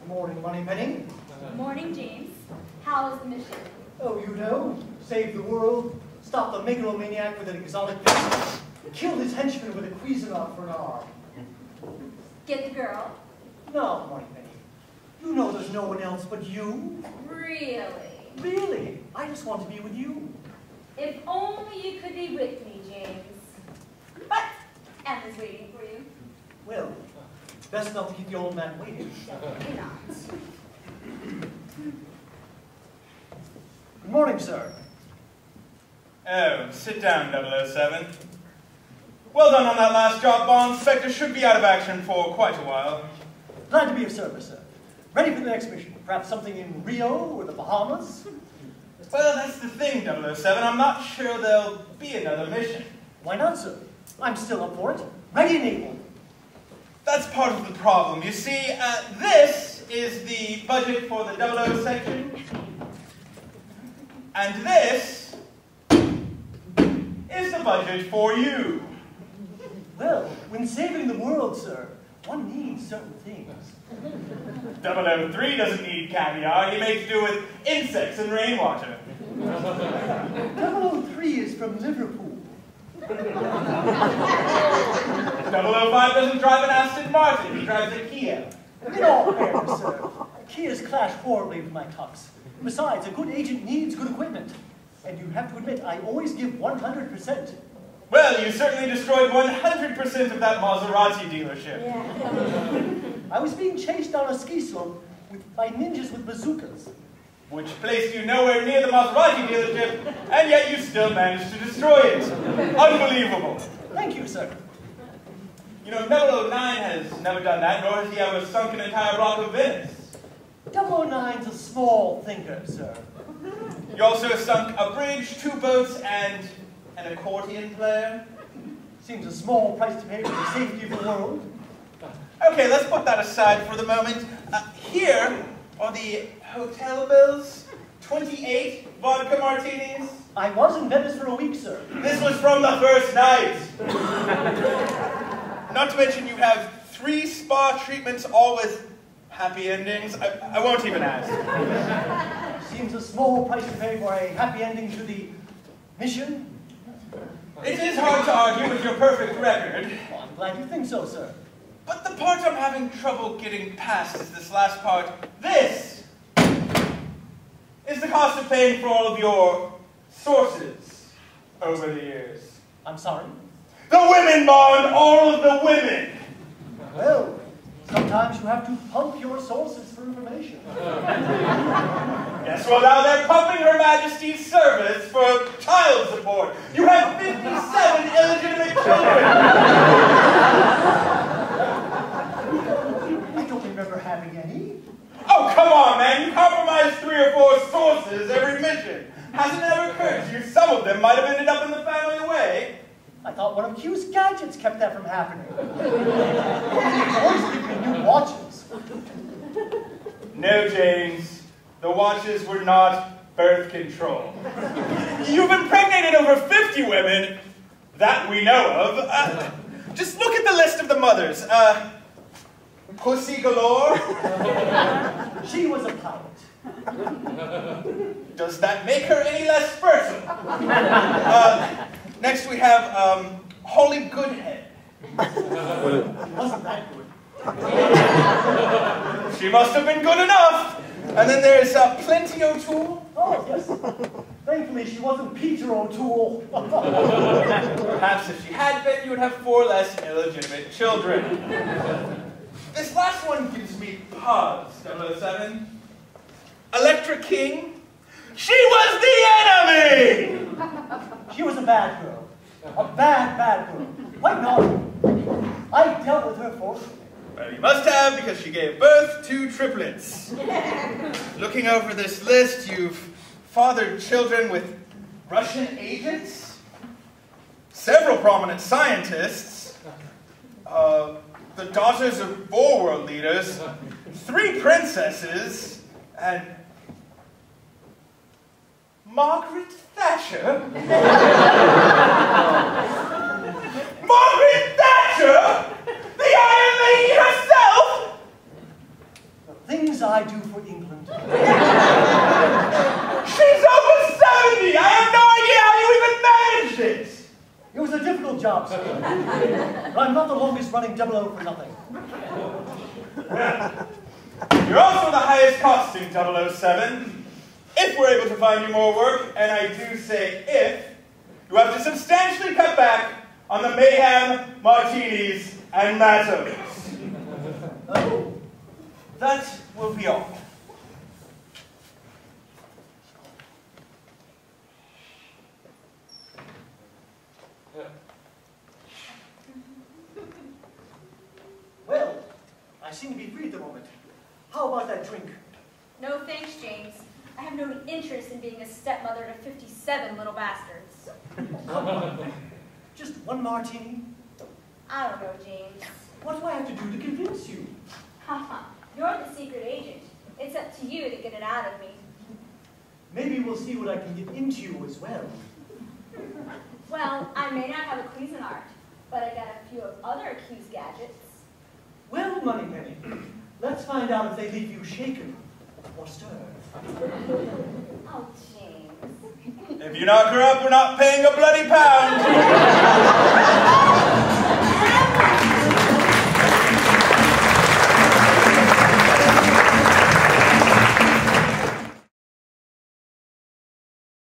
Morning, Moneypenny. Morning, James. How is the mission? Oh, you know, save the world, stop the megalomaniac with an exotic business, kill his henchman with a Cuisinart for an arm. Get the girl? No, Moneypenny. You know there's no one else but you. Really? Really? I just want to be with you. If only you could be with me, James. But Emma's waiting for you. Well, best not to keep the old man waiting. Definitely not. Good morning, sir. Oh, sit down, 007. Well done on that last job, Bond. Spectre should be out of action for quite a while. Glad to be of service, sir. Ready for the next mission. Perhaps something in Rio or the Bahamas? Well, that's the thing, 007. I'm not sure there'll be another mission. Why not, sir? I'm still up for it. Ready and able. That's part of the problem. You see, this is the budget for the 00 section. And this is the budget for you. Well, when saving the world, sir, one needs certain things. 003 doesn't need caviar. He makes do with insects and rainwater. 003 is from Liverpool. 005 doesn't drive an Aston Martin. He drives a Kia. In all fairness, sir, Kias clash horribly with my tux. Besides, a good agent needs good equipment. And you have to admit, I always give 100%. Well, you certainly destroyed 100% of that Maserati dealership. Yeah. I was being chased down a ski slope by ninjas with bazookas. Which placed you nowhere near the Maserati dealership, and yet you still managed to destroy it. Unbelievable. Thank you, sir. You know, 009 has never done that, nor has he ever sunk an entire block of Venice. 009's a small thinker, sir. You also sunk a bridge, 2 boats, and an accordion player. Seems a small price to pay for the safety of the world. Okay, let's put that aside for the moment. Here are the hotel bills. 28 vodka martinis. I was in Venice for a week, sir. This was from the first night. Not to mention you have 3 spa treatments, all with happy endings. I won't even ask. Seems a small price to pay for a happy ending to the mission. It is hard to argue with your perfect record. Well, I'm glad you think so, sir. But the part I'm having trouble getting past is this last part. This is the cost of paying for all of your sources over the years. I'm sorry. The women, Bond! All of the women! Well, sometimes you have to pump your sources for information. Yes, well now they're pumping Her Majesty's service for child support. You have 57 illegitimate children! I don't remember having any. Oh, come on, man. You compromise 3 or 4 sources every mission. Hasn't it ever occurred to you some of them might have ended up in the family way? I thought one of Q's gadgets kept that from happening. Always give me new watches. No, James. The watches were not birth control. You've impregnated over 50 women that we know of. Just look at the list of the mothers. Pussy galore. She was a pilot. Does that make her any less fertile? Next we have Holy Goodhead. Wasn't that good? She must have been good enough. And then there's Plenty O'Toole. Oh, yes. Thankfully, she wasn't Peter O'Toole. Perhaps if she had been, you would have 4 less illegitimate children. This last one gives me pause, 007. Electra King. She was the enemy! She was a bad girl. A bad girl. Quite naughty. I dealt with her forcefully. Well, you must have, because she gave birth to triplets. Looking over this list, you've fathered children with Russian agents, several prominent scientists, the daughters of 4 world leaders, 3 princesses, and Margaret Thatcher? Margaret Thatcher? The Iron Lady herself? things I do for England. She's over 70! I have no idea how you even managed it! It was a difficult job, sir. But I'm not the longest running 00 for nothing. You're also the highest costing 007. If we're able to find you more work, and I do say if, you have to substantially cut back on the mayhem, martinis, and matos. Oh. That will be all. Well, I seem to be free at the moment. How about that drink? No thanks, James. I have no interest in being a stepmother to 57 little bastards. Come on. Just one martini? I don't know, James. What do I have to do to convince you? Haha, you're the secret agent. It's up to you to get it out of me. Maybe we'll see what I can get into you as well. Well, I may not have a Cuisinart, but I got a few of other Q's gadgets. Well, Moneypenny, let's find out if they leave you shaken or stirred. Oh, James. If you knock her up, we're not paying a bloody pound.